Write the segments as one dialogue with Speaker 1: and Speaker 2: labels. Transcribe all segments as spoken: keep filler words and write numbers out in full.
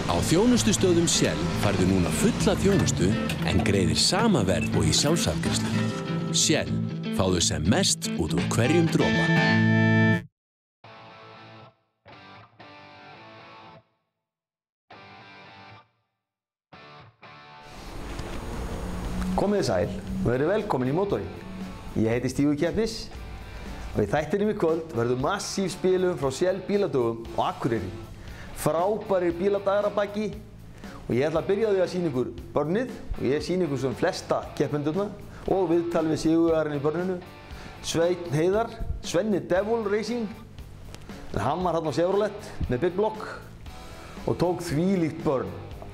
Speaker 1: Á þjónustustöðum Shell færðu núna fulla þjónustu en greiðir sama verð og í sjálfsafgreiðslu. Shell, fáðu sem mest út úr hverjum dropa.
Speaker 2: Komið þið sæl og verið velkomin í Mótorinn. Ég heiti Stígur Keppnis og í þættinum í kvöld verður massív spilum frá Shell bíladögum á Akureyri. Frábærir bíladagar að baki og ég ætla að byrja á því að sýna ykkur börnið og ég sýna ykkur sem flesta keppendurna og viðtal við sigurvegarinn í börninu, Sveinn Heiðar, Svenni Devil Racing. En hann var hann á Chevrolet með Big Block og tók þvílíkt börn.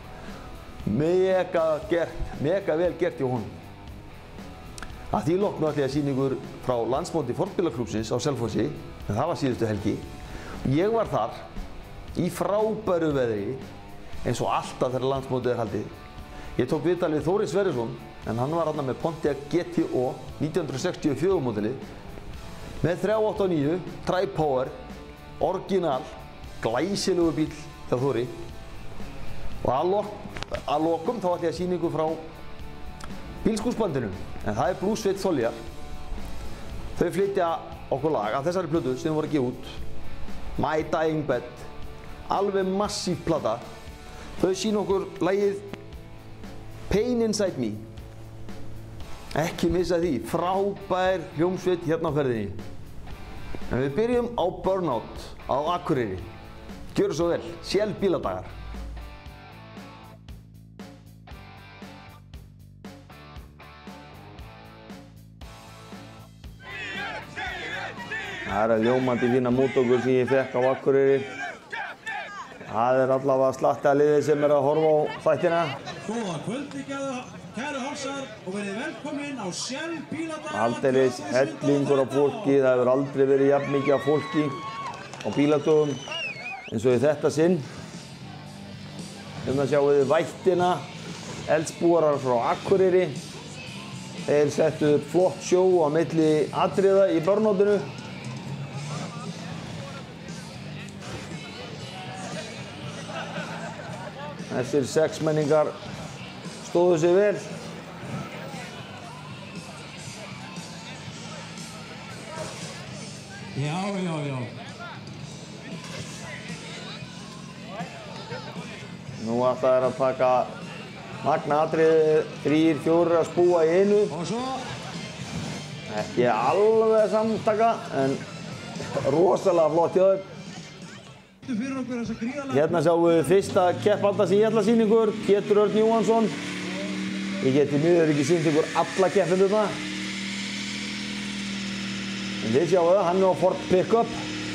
Speaker 2: Mega gert, mega vel gert hjá honum. Að því loknu ætla ég að sýna ykkur frá landsmóti fornbílaklúbbsins á Selfossi, en það var síðustu helgi. Ég var þar í frábæru veðri eins og alltaf þegar landsmótið er haldið. Ég tók viðtal við Þórir Sverrisson en hann var þarna með Pontiac G T O nítján hundruð sextíu og fjögur módelið með þrjú átta níu, Tri-Power, orginal, glæsilegu bíl hjá Þóri. Og að, lok, að lokum þá ætla ég að sýna ykkur frá bílskúrsbandinu, en það er Blue Suede Soljar. Þau flytja okkur lag af þessari plötu sem voru að gefa út, My Dying Bed, alveg massív plata. Þau sýna okkur lagið Pain Inside Me. Ekki missa því, frábær hljómsveit hérna á ferðinni. En við byrjum á Burnout á Akureyri. Gjörðu svo vel, Shell bíladagar. Það er ljómandi fína mótorkur sem ég fekk á Akureyri. Það er allavega slatti að liðið sem er að horfa á þættina.
Speaker 3: Góða kvöldi, kæru hálsar, og verið velkomin á Shell bíladaga.
Speaker 2: Aldeilis hellingur af fólki, það hefur aldrei verið jafn mikið af fólki á bíladögum eins og í þetta sinn. Hérna sjáum við vættina, eldsbúarar frá Akureyri. Þeir settu upp flott sjó á milli atriða í Burnoutinu. Þessir sexmenningar stóðu sig vel.
Speaker 3: Já, já, já.
Speaker 2: Nú ætla þeir að taka magna atriði, þrír, fjórir að spúa í einu.
Speaker 3: Og svo?
Speaker 2: Ekki alveg samtaka, en rosalega flott hjá þeim. Hérna sjáum við fyrsta keppanda sem ég ætla að sýna ykkur, Pétur Örn Jóhannsson. Ég geti miður ekki sýnt ykkur alla keppendurna. En þið sjáum við, hann er á Ford Pickup.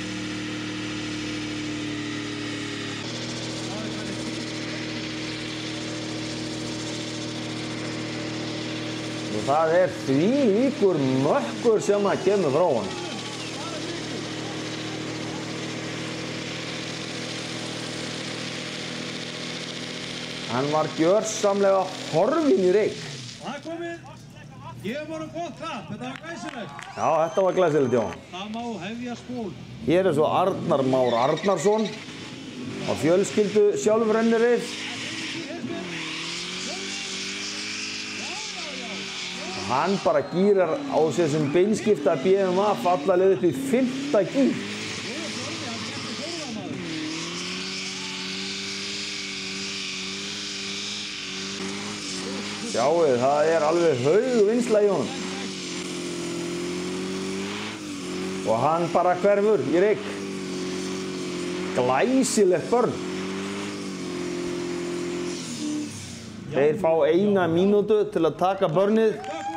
Speaker 2: Og það er þvílíkur mökkur sem að kemur frá honum. Hann var gjörsamlega horfinn í reyk.
Speaker 3: Það er komið. Ég voru gott klapp. Þetta var glæsilegt.
Speaker 2: Já, þetta var glæsilegt, já.
Speaker 3: Það má hefja spól.
Speaker 2: Hér er svo Arnar Már Arnarsson á fjölskyldu sjálfrennirið. Hann bara gírar á þessum beinskipta B M W alla leið upp í fimmta gír. Sjáuð, það er alveg haug vinnsla í honum. Og hann bara hverfur í reyk. Glæsilegt börn. Þeir fá eina mínútu til að taka börnið.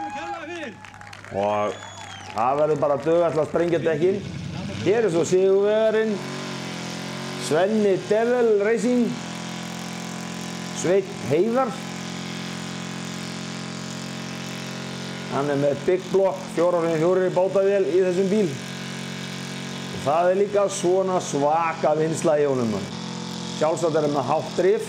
Speaker 2: Og það verður bara að duga til að sprengja dekkin. Hér er svo sigurvegarinn, Svenni Devil Racing, Sveinn Heiðar. Hann er með Big Block fjórar fyrir fjórir bátavél í þessum bíl. Og það er líka svona svaka vinnsla í honum. Sjálfsagt er hann með hátt drif.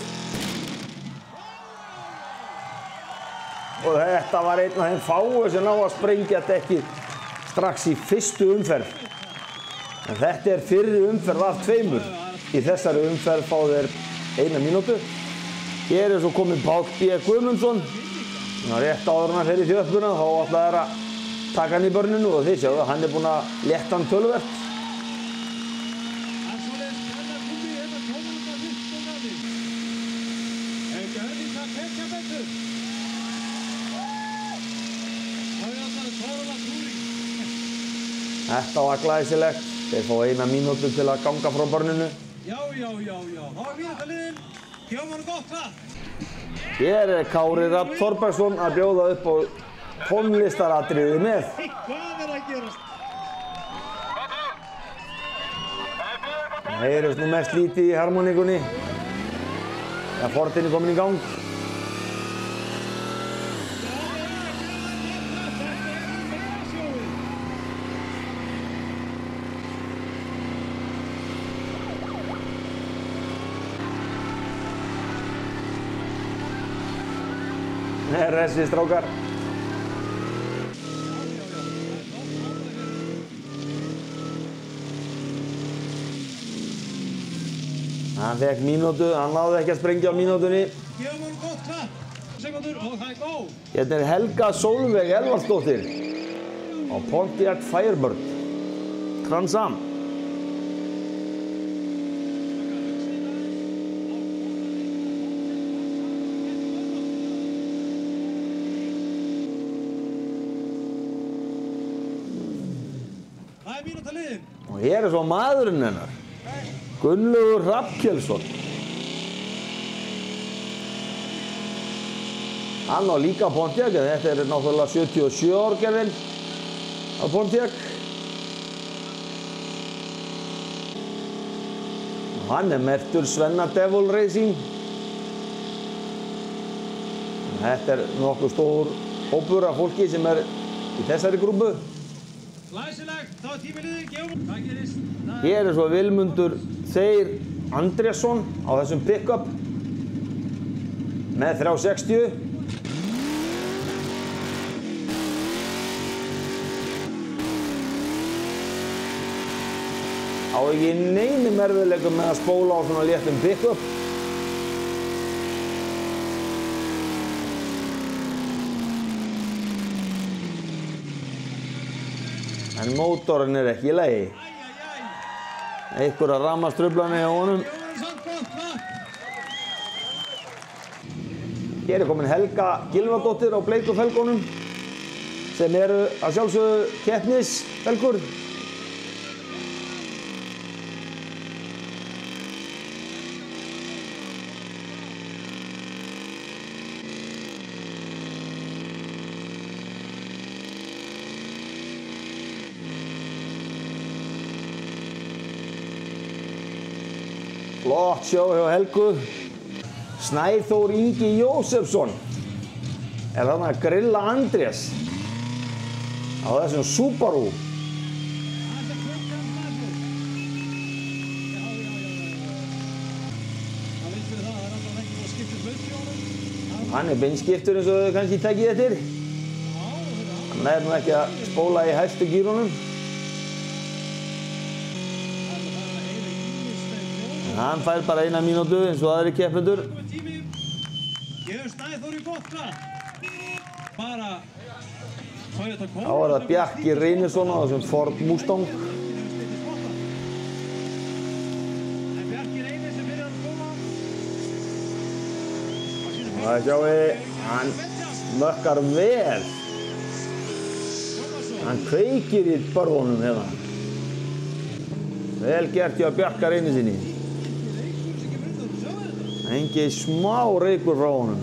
Speaker 2: Og þetta var einn af þeim fáu sem ná að sprengja dekkið strax í fyrstu umferð. En þetta er fyrri umferð af tveimur. Í þessari umferð fá þeir eina mínútu. Hér er svo komið Páll B. Guðmundsson. Rétt áður hann fyrir þjöppuna, þá ætlaði þær að taka hann í börninu og þið sjáu að hann er búinn að létta hann töluvert. Þetta var glæsilegt. Þeir fá eina mínútu til að ganga frá börninu.
Speaker 3: Já, já, já, já. Þá er mínútaliðin. Gefum hann gott klapp.
Speaker 2: Hér er Kári Rafn Þorbergsson að bjóða upp á tónlistaratriði með.
Speaker 3: Hvað er að gerast?
Speaker 2: Það heyrist nú mest lítið í harmoníkunni. Það fortin er komin í gang. Nei, resið strákar. Hann fekk mínútu, hann náði ekki að sprengja á mínútunni.
Speaker 3: Gefum hann gott klapp. Sekundur og það er góð.
Speaker 2: Hérna er Helga Sólveig Elvarsdóttir á Pontiac Firebird Trans Am.
Speaker 3: Það er mínútaliðin.
Speaker 2: Og hér er svo maðurinn hennar, Gunnlaugur Hrafnkelsson. Hann á líka Pontiac, en þetta er náttúrulega sjötíu og sjö árgerðin á Pontiac. Og hann er merktur Svenna Devil Racing. Þetta er nokkuð stór hópur af fólki sem er í þessari grúpu.
Speaker 3: Glæsilegt, þá er tíminn liðinn, gefum. Hvað gerist?
Speaker 2: Hér er svo Vilmundur Þeyr Andrésson á þessum pick-up með þrjú sextíu. Á ekki neinum erfiðleikum með að spóla á svona léttum pick-up. En mótorinn er ekki í lagi. Einhverja rafmagnstruflanir hjá honum. Hér er komin Helga Gylfadóttir á bleiku felgunum sem eru að sjálfsögðu keppnisfelgur. Flott sjó hjá Helgu. Snæþór Ingi Jósefsson er þarna að grilla Andrés á þessum Subaru. Hann er beinskiptur eins og þau kannski tekið eftir. Hann er nú ekki að spóla í hæstu gírunum. Hann fær bara eina mínútu eins og aðri keppendur.
Speaker 3: Gefur Snæþóri gott klapp. Bara Toyota Corolla.
Speaker 2: Þá er það Bjarki Reynisson á þessum Ford Mustang.
Speaker 3: En Bjarki Reynis er fyrir að koma.
Speaker 2: Það sjáum við, hann mökkar vel. Hann kveikir í börðunum hérna. Vel gert hjá Bjarka Reynisinni. Engi smá reykur frá honum.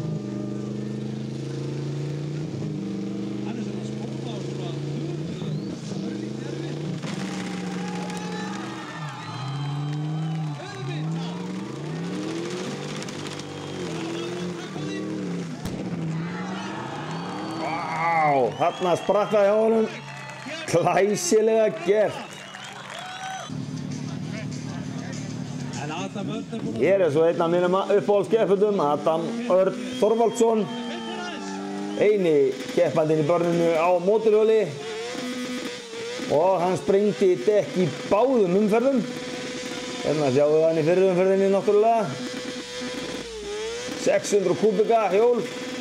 Speaker 2: Vá, þarna sprakk það hjá honum. Glæsilega gert. Hér er svo einn af mínum uppáhaldskeppendum, Adam Örn Þorvaldsson. Eini keppandinn í börninu á mótorhjóli. Og hann sprengdi dekk í báðum umferðum. Hérna sjáum við hann í fyrri umferðinni náttúrulega. sex hundruð kúbika hjól.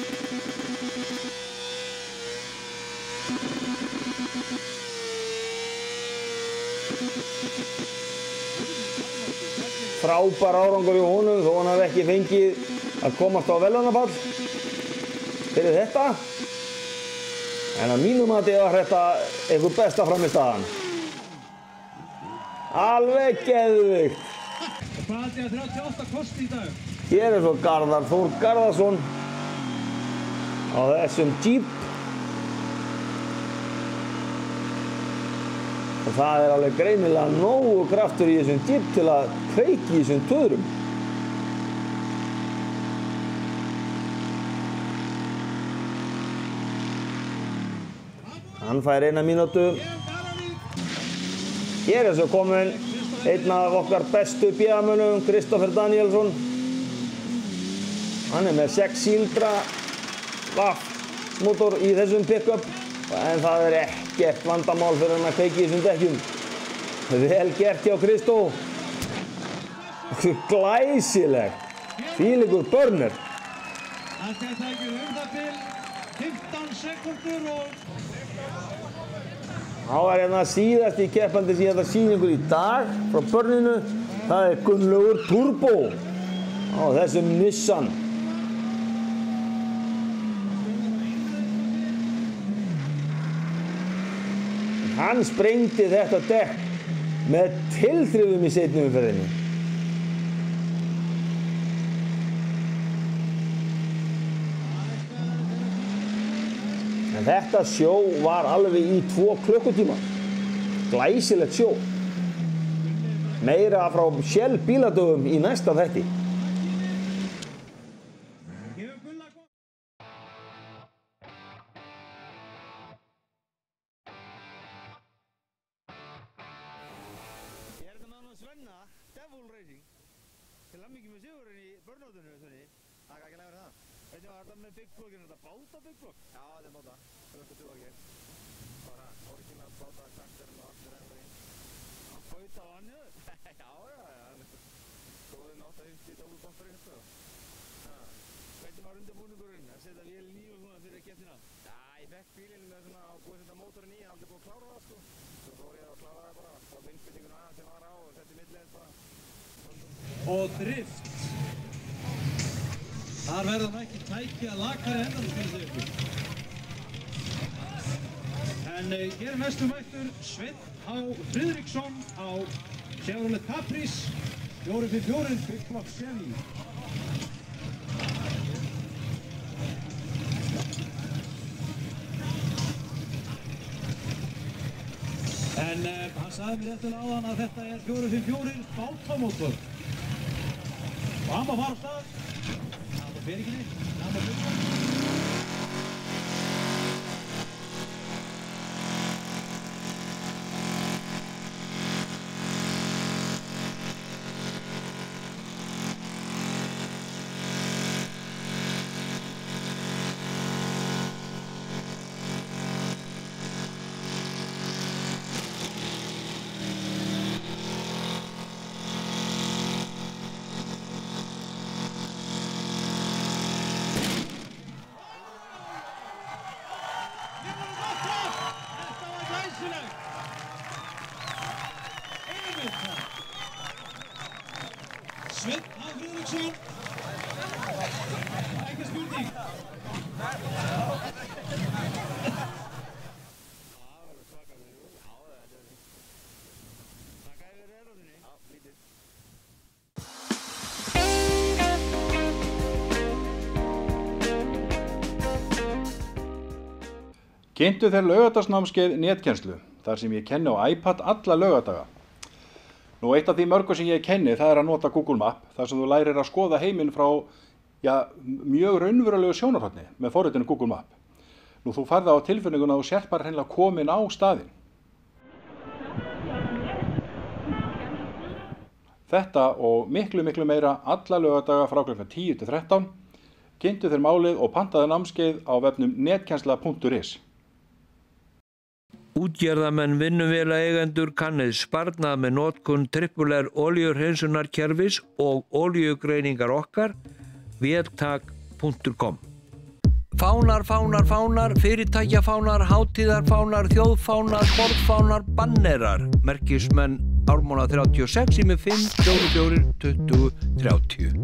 Speaker 2: Frábær árangur í honum þó hann hafi ekki fengið að komast á verðlaunapall fyrir þetta. En að mínum mati var þetta einhver besta frammistaðan. Alveg geðveikt.
Speaker 3: Hvað held ég að þrjátíu og átta kosti í dag?
Speaker 2: Hér er svo Garðar Þór Garðarsson á þessum Jeep. Og það er alveg greinilega nógu kraftur í þessum Jeep til að kveiki í þessum töðrum. Hann fær eina mínútu. Hér er svo kominn einn af okkar bestu B A-mönnum, Kristoffer Danielsson. Hann er með sex sílindra motor í þessum pick-up. En það er ekkert vandamál fyrir hann að kveiki í þessum dekkjum. Vel gert hjá Kristó. Glæsilegt. Þvílíkur burner.
Speaker 3: Þetta tækir um það bil fimmtán sekúndur og...
Speaker 2: Það var hérna síðasti keppandi sem ég ætla að sýna ykkur í dag frá börninu. Það er Gunnlaugur Turbo á þessum Nissan. Hann sprengdi þetta dekk með tilþrifum í seinni umferðinni. En þetta sjó var alveg í tvo klukkutíma. Glæsilegt sjó. Meira frá Shell bíladögum í næsta þætti.
Speaker 3: Og drift. Þar verða það ekki tæki að lakari endan skal ég segja ykkur. En uh, hér er næstum mættur Sveinn H. Friðriksson á Chevrolet Caprice fjórir fyrir fjórir Big Block Chevy. En uh, hann sagði mér eftir áðan að þetta er fjórir fyrir fjórir bátamótor. Og hann var að fara á stað. Það var fyrir ekki neitt. Það var fyrir. Sveinn H. Friðriksson. Ekki spurning.
Speaker 4: Kynntu þér laugardagsnámskeið netkennslu, þar sem ég kenni á iPad alla laugardaga. Nú, eitt af því mörgu sem ég kenni, það er að nota Google Map, þar sem þú lærir að skoða heiminn frá ja, mjög raunverulegu sjónarhorni með forritinu Google Map. Nú, þú færð á tilfinninguna að þú sért bara hreinlega komin á staðinn. Þetta og miklu, miklu meira alla laugardaga frá klukkan tíu til þrettán. Kynntu þér málið og pantaðu námskeið á vefnum netkennsla punktur is.
Speaker 5: Útgerðarmenn vinnuvélaeigendur kannið sparnað með notkun trippul R olíuhreinsunarkerfis og olíugreiningar okkar véltak punktur com. Fánar, fánar, fánar, fyrirtækjafánar, hátíðarfánar, þjóðfánar, borðfánar, bannerar, merkismenn Ármúla þrjátíu og sex, sími fimm fjögur fjögur tuttugu þrjátíu.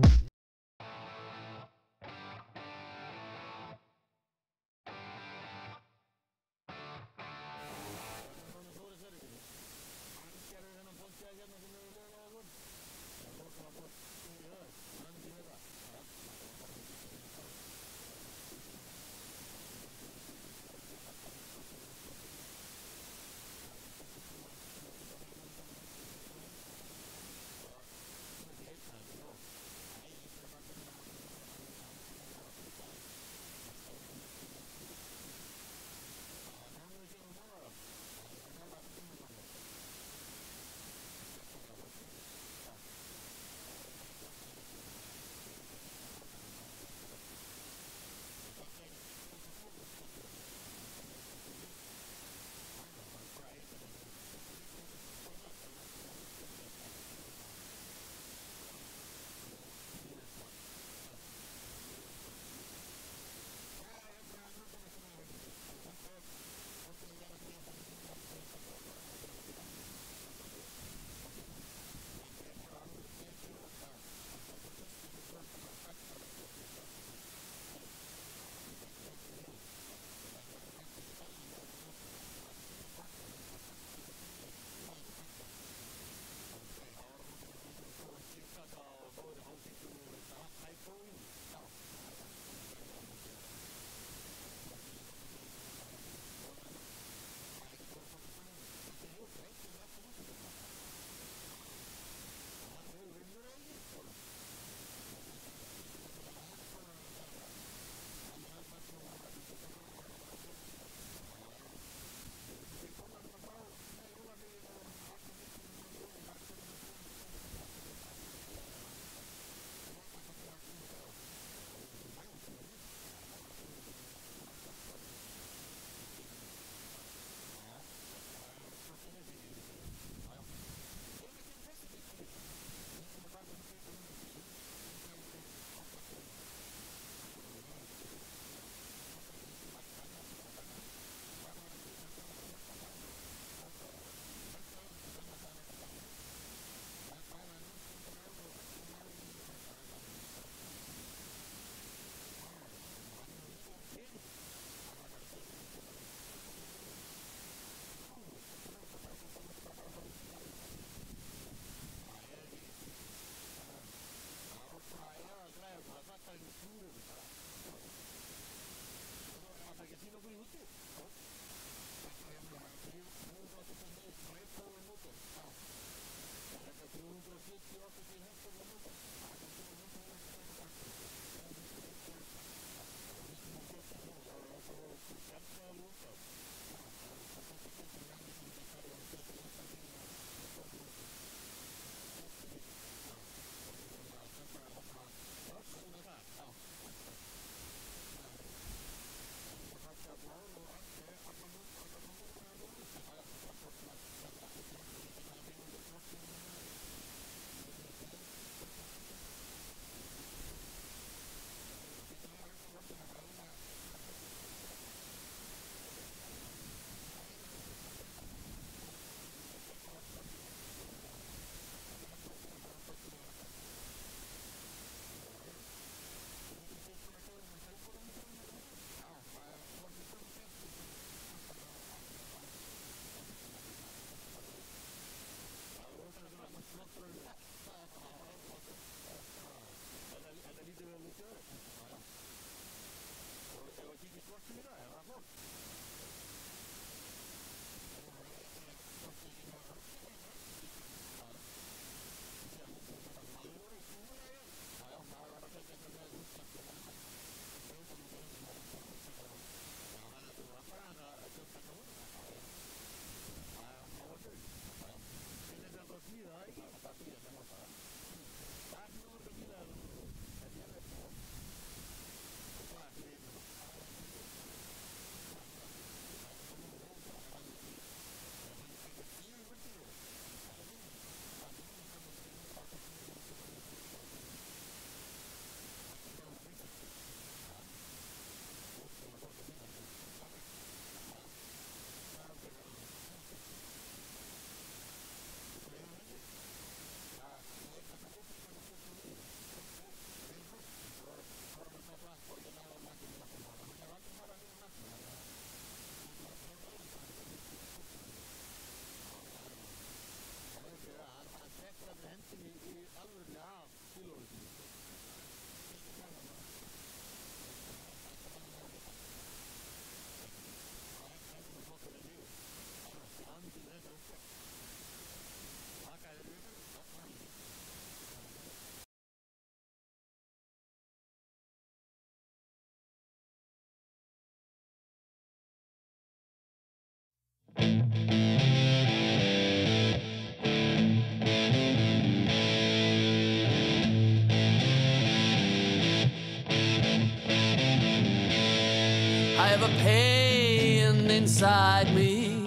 Speaker 6: I have a pain inside me,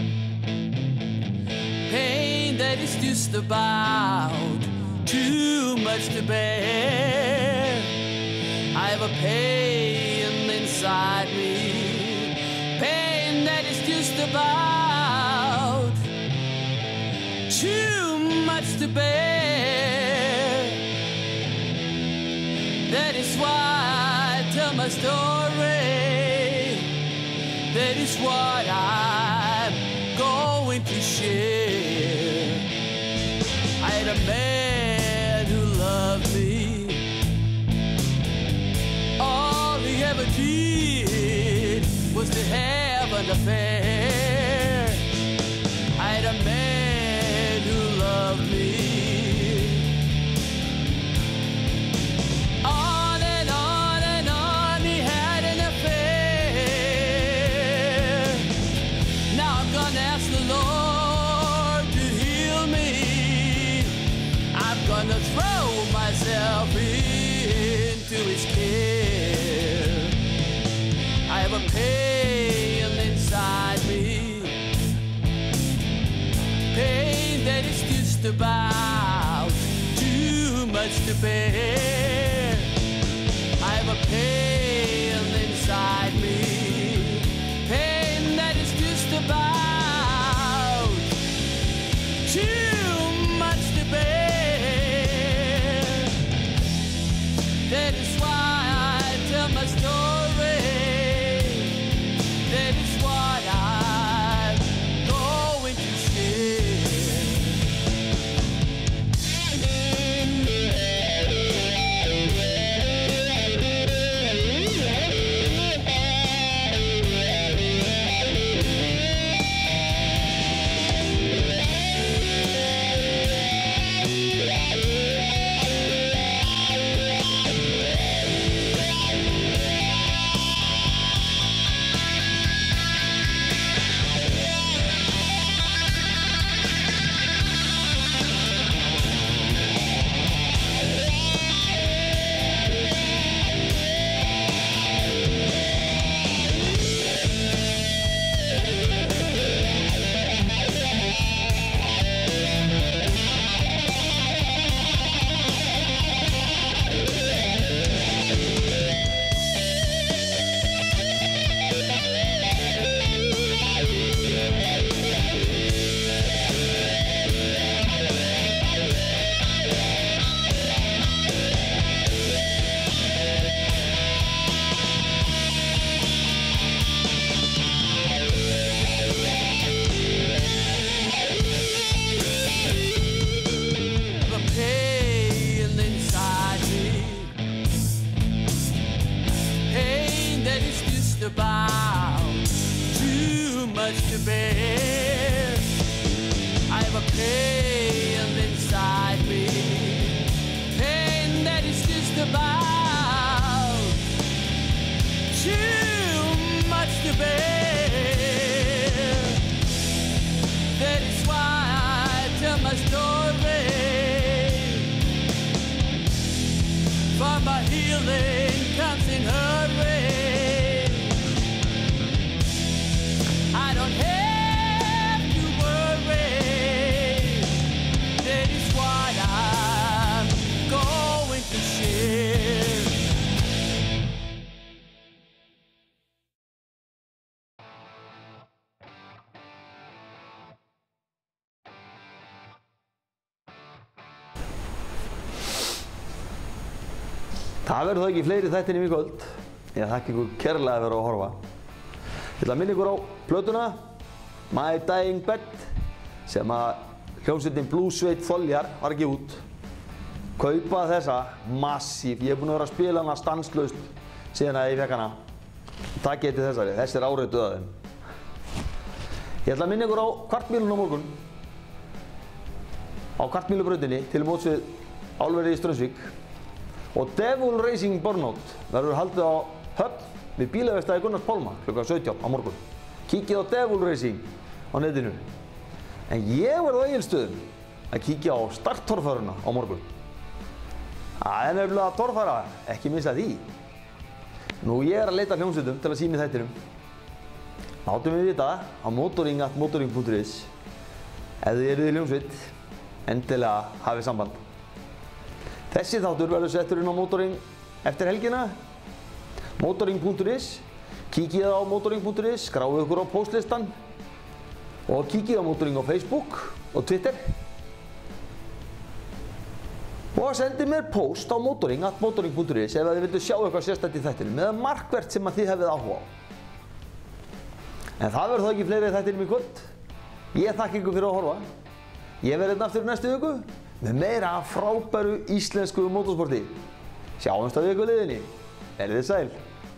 Speaker 6: pain that is just about too much to bear. I have a pain inside me, pain that is just about too much to bear. That is why I tell my story. That is what I'm going to share. I had a man who loved me. All he ever did was to have an affair. I had a man who loved me. On and on and on he had an affair. Now I'm gonna ask the Lord to heal me. I'm gonna throw myself into his care. I have a pain inside me, pain that is just about too much to bear. I have a pain inside me, pain that is just about too much to bear. That is why I tell my story. That is what I'm going to share. About too much to bear. I have a pain inside me, pain that is just about too much to bear. That is why I tell my story. For my healing comes in hurry. I don't have to worry. That is what I'm going to share.
Speaker 2: Það verður þá ekki fleiri þættinum í kvöld. Ég þakka ykkur kærlega að vera að horfa. Ég ætla að minna ykkur á plötuna My Dying Bed sem að hljómsveitin Bluesveit Þoljar var að gefa út. Kaupa þessa massíf. Ég er búinn að vera að spila hana stanslaust síðan að ég fékk hana. Takk ég til þessari. Þessi er árituð að þeim. Ég ætla að minna ykkur á kvartmílun á morgun. Á kvartmílubrautinni til móts við álverið í Straumsvík. Og Devil Racing Burnout verður haldið á Höfn við bílaverkstæði Gunnars Pálma klukkan sautján á morgun. Kíkið á Devil Racing á netinu. En ég verð á Egilsstöðum að kíkja á starttorfæruna á morgun. Það er nefnilega torfæra, ekki missa því. Nú ég er að leita hljómsveitum til að sýna í þættinum. Látum við vita á motoring at motoring punktur is. Ef þið eruð í hljómsveit, endilega hafið samband. Þessi þáttur verður settur inn á Motoring eftir helgina. motoring punktur is. Kíkið á motoring punktur is, skráið ykkur á postlistan og kíkið á Motoring á Facebook og Twitter. Og sendið mér post á motoring at motoring punktur is ef þið vildu sjá eitthvað sérstætt í þættinum eða markvert sem að þið hefðið áhuga á. En það verður þá ekki fleiri í þættinum í kvöld. Ég þakka ykkur fyrir að horfa. Ég verð hérna aftur næstu viku með meira frábæru íslensku motorsporti. Sjáumst á viku liðinni. Verið þið sæl.